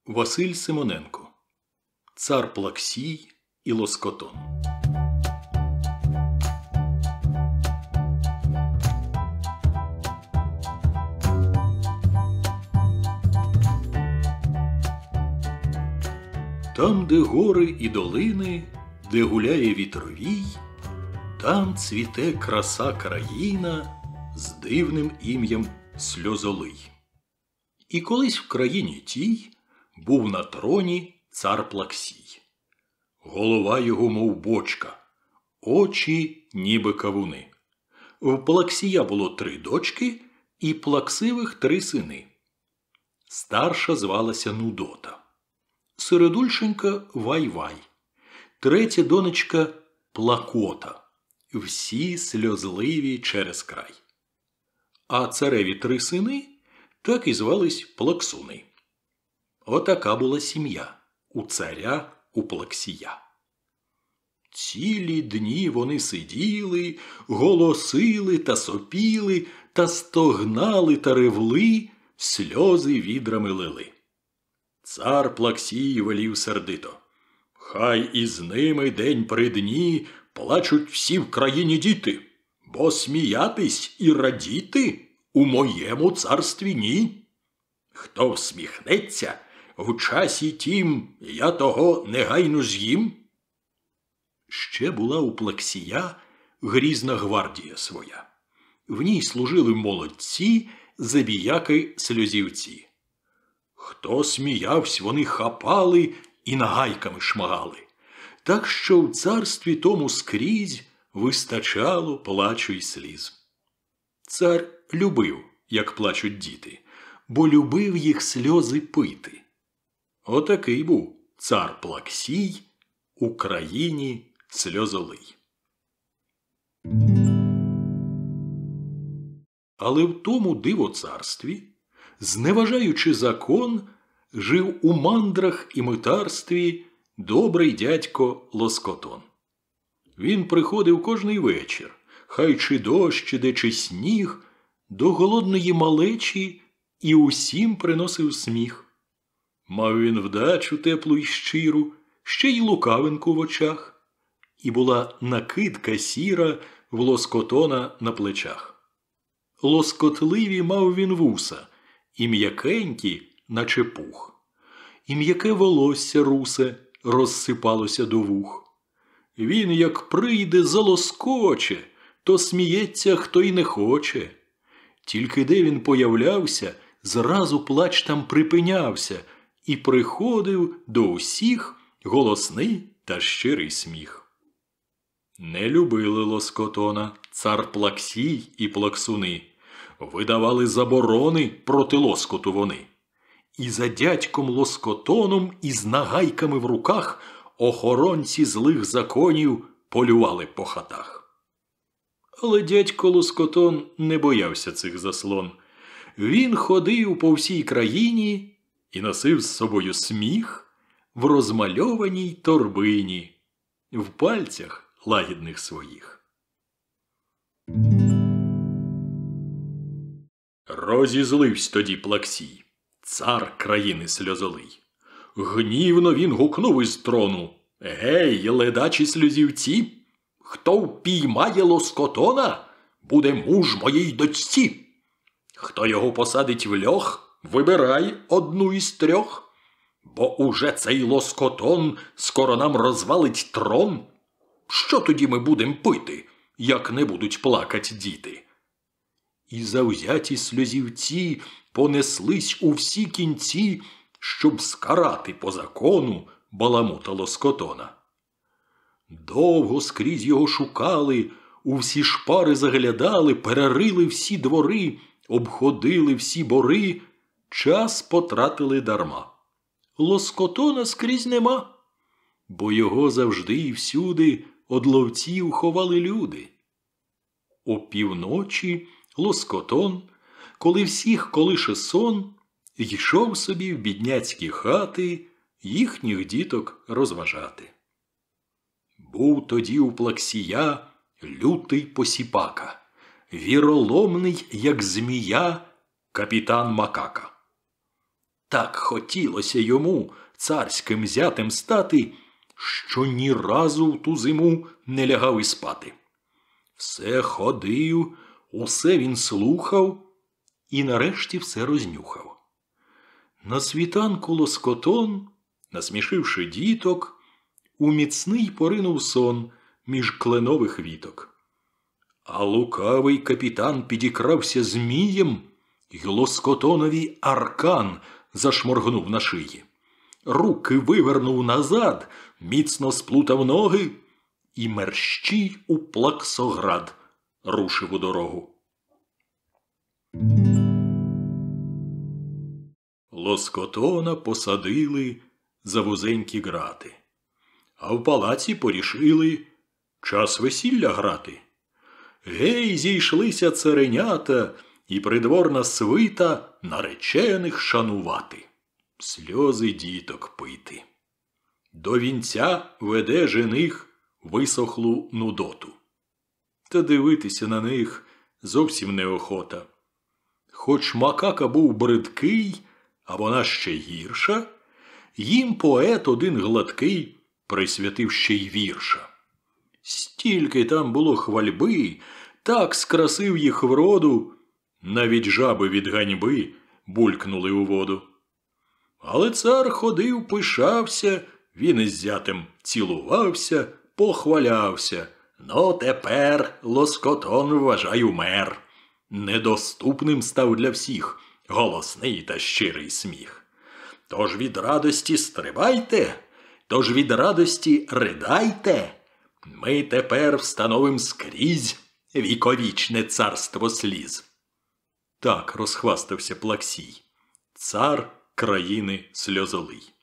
Василь Симоненко. Цар Плаксій і Лоскотон. Там, де гори і долини, де гуляє вітровій, там цвіте краса країна з дивним ім'ям Сльозолий. І колись в країні тій був на троні цар Плаксій. Голова його, мов бочка, очі, ніби кавуни. В Плаксія було 3 дочки і плаксивих 3 сини. Старша звалася Нудота, середульшенька Вай-Вай, третя донечка Плакота. Всі сльозливі через край. А цареві 3 сини так і звались Плаксуни. Отака була сім'я у царя, у Плаксія. Цілі дні вони сиділи, голосили та сопіли, та стогнали та ревли, сльози відрами лили. Цар Плаксій велів сердито: «Хай із ними день при дні плачуть всі в країні діти, бо сміятись і радіти у моєму царстві ні. Хто всміхнеться, в часі тім я того негайно з'їм». Ще була у Плаксія грізна гвардія своя. В ній служили молодці, забіяки-сльозівці. Хто сміявсь, вони хапали і нагайками шмагали. Так що в царстві тому скрізь вистачало плачу й сліз. Цар любив, як плачуть діти, бо любив їх сльози пити. Отакий був цар Плаксій у країні Сльозолий. Але в тому дивоцарстві, зневажаючи закон, жив у мандрах і митарстві добрий дядько Лоскотон. Він приходив кожний вечір, хай чи дощ іде, чи сніг, до голодної малечі і усім приносив сміх. Мав він вдачу теплу й щиру, ще й лукавинку в очах, і була накидка сіра в Лоскотона на плечах. Лоскотливі мав він вуса, і м'якенькі, наче пух. І м'яке волосся русе розсипалося до вух. Він, як прийде, залоскоче, то сміється, хто й не хоче. Тільки де він появлявся, зразу плач там припинявся, і приходив до усіх голосний та щирий сміх. Не любили Лоскотона цар Плаксій і Плаксуни, видавали заборони проти лоскоту вони. І за дядьком Лоскотоном із нагайками в руках охоронці злих законів полювали по хатах. Але дядько Лоскотон не боявся цих заслон. Він ходив по всій країні і носив з собою сміх в розмальованій торбині, в пальцях лагідних своїх. Розізливсь тоді Плаксій, цар країни Сльозолий. Гнівно він гукнув із трону: «Гей, ледачі сльозівці! Хто впіймає Лоскотона, буде муж моїй дочці. Хто його посадить в льох, вибирай одну із 3. Бо уже цей Лоскотон скоро нам розвалить трон. Що тоді ми будем пити, як не будуть плакать діти?» І завзяті сльозівці понеслись у всі кінці, щоб скарати по закону баламута Лоскотона. Довго скрізь його шукали, у всі шпари заглядали, перерили всі двори, обходили всі бори, час потратили дарма. Лоскотона скрізь нема, бо його завжди і всюди од ловців ховали люди. Опівночі Лоскотон, коли всіх колише сон, йшов собі в бідняцькі хати їхніх діток розважати. Був тоді у Плаксія лютий посіпака, віроломний, як змія, капітан Макака. Так хотілося йому царським зятем стати, що ні разу в ту зиму не лягав і спати. Все ходив, усе він слухав і нарешті все рознюхав. На світанку Лоскотон, насмішивши діток, у міцний поринув сон між кленових віток. А лукавий капітан підікрався змієм, й Лоскотонові аркан зашморгнув на шиї. Руки вивернув назад, міцно сплутав ноги і мерщій у Плаксоград рушив у дорогу. Лоскотона посадили за вузенькі грати, а в палаці порішили час весілля грати. Гей, зійшлися царенята і придворна свита наречених шанувати, сльози діток пити. До вінця веде жених висохлу нудоту. Та дивитися на них зовсім неохота. Хоч макака був бридкий, а вона ще гірша, їм поет один гладкий присвятив ще й вірша. Стільки там було хвальби, так скрасив їх вроду, навіть жаби від ганьби булькнули у воду. Але цар ходив, пишався, він із зятем цілувався, похвалявся. «Ну, тепер Лоскотон, вважаю, мер. Недоступним став для всіх голосний та щирий сміх. Тож від радості стрибайте, тож від радості ридайте. Ми тепер встановим скрізь віковічне царство сліз». Так розхвастався Плаксій, цар країни сльозолий.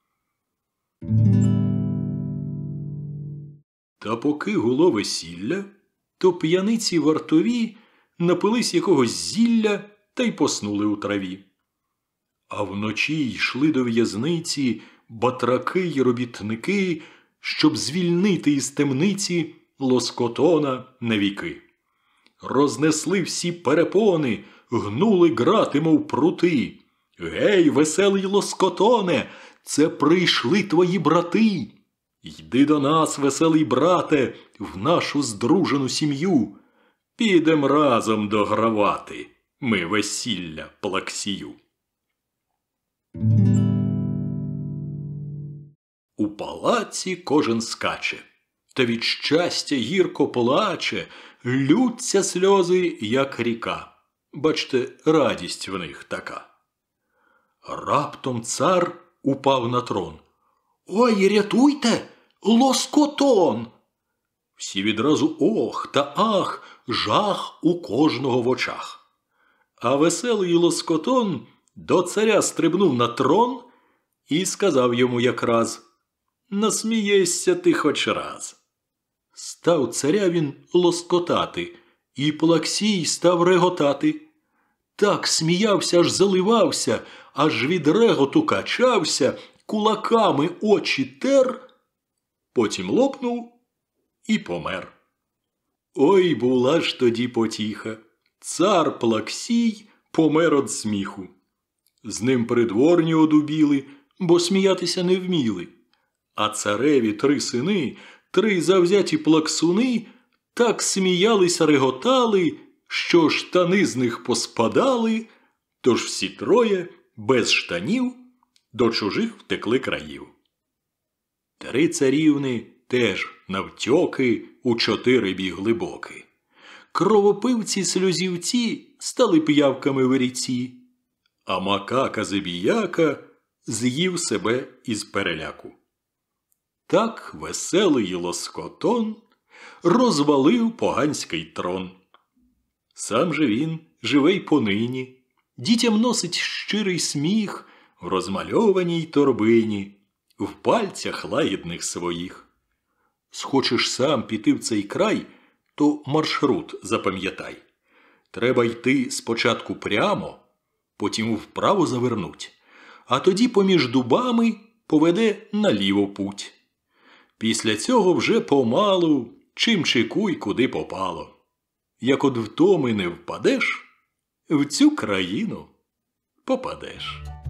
Та поки гуло весілля, то п'яниці вартові напились якогось зілля та й поснули у траві. А вночі йшли до в'язниці батраки й робітники, щоб звільнити із темниці Лоскотона навіки. Рознесли всі перепони, гнули грати, мов прути. «Гей, веселий Лоскотоне, це прийшли твої брати! Йди до нас, веселий брате, в нашу здружену сім'ю. Підем разом догравати ми весілля Плаксію». У палаці кожен скаче, та від щастя гірко плаче, ллються сльози, як ріка. Бачте, радість в них така. Раптом цар упав на трон. «Ой, рятуйте! Лоскотон!» Всі відразу ох та ах, жах у кожного в очах. А веселий Лоскотон до царя стрибнув на трон і сказав йому якраз: «Насмієшся ти хоч раз». Став царя він лоскотати, і Плаксій став реготати. Так сміявся, аж заливався, аж від реготу качався, кулаками очі тер, потім лопнув і помер. Ой, була ж тоді потіха. Цар Плаксій помер од сміху. З ним придворні одубіли, бо сміятися не вміли. А цареві 3 сини, 3 завзяті плаксуни, так сміялися, реготали, що штани з них поспадали, тож всі 3 без штанів до чужих втекли країв. 3 царівни теж навтьоки у 4 бігли боки. Кровопивці-сльозівці стали п'явками в ріці, а макака-забіяка з'їв себе із переляку. Так веселий Лоскотон розвалив поганський трон. Сам же він живе й понині, дітям носить щирий сміх в розмальованій торбині, в пальцях лагідних своїх. Схочеш сам піти в цей край, то маршрут запам'ятай. Треба йти спочатку прямо, потім вправо завернуть, а тоді поміж дубами поведе наліво путь. Після цього вже помалу чим чекуй, куди попало. Як од втоми не впадеш, в цю країну попадеш.